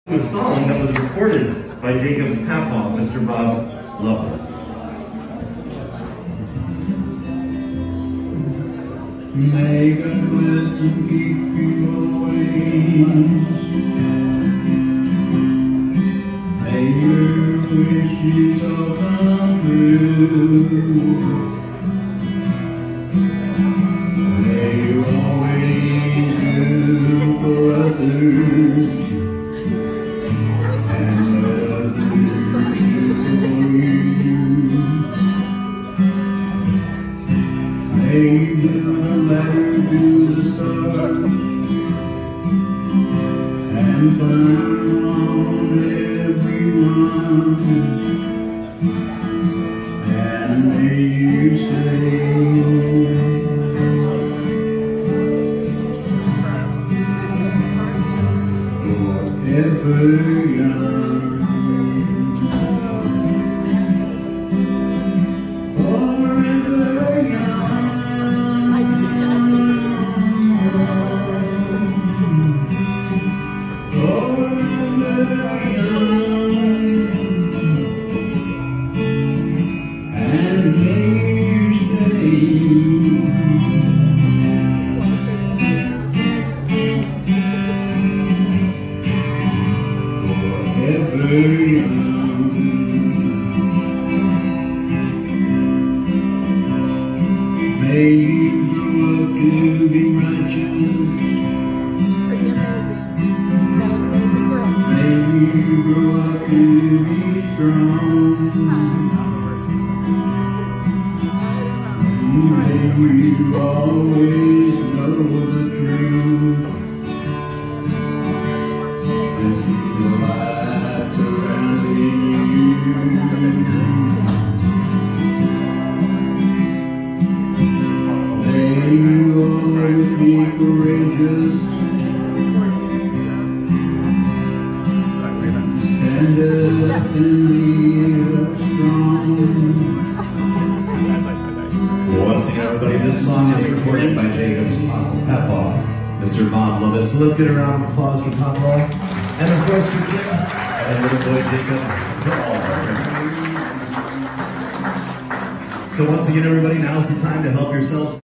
A song that was recorded by Jacob's papa, Mr. Bob Lovett. May God bless and keep you always. May your wishes all come true. May you always do for others, and let others do for you. May the ladder to the stars and burn on everyone, and may you stay forever young. Forever young. And may you stay forever young. May you grow up to be righteous. May you grow up to be strong. May you always know the truth and see the light surrounding you. May you always be courageous. Stand up and live strong. Once again, everybody, this song is recorded by Jacob's papa, Mr. Bob Lovett. So let's get a round of applause for Papa, and of course for Kim, and little boy Jacob, for all of our parents. So once again, everybody, now's the time to help yourselves.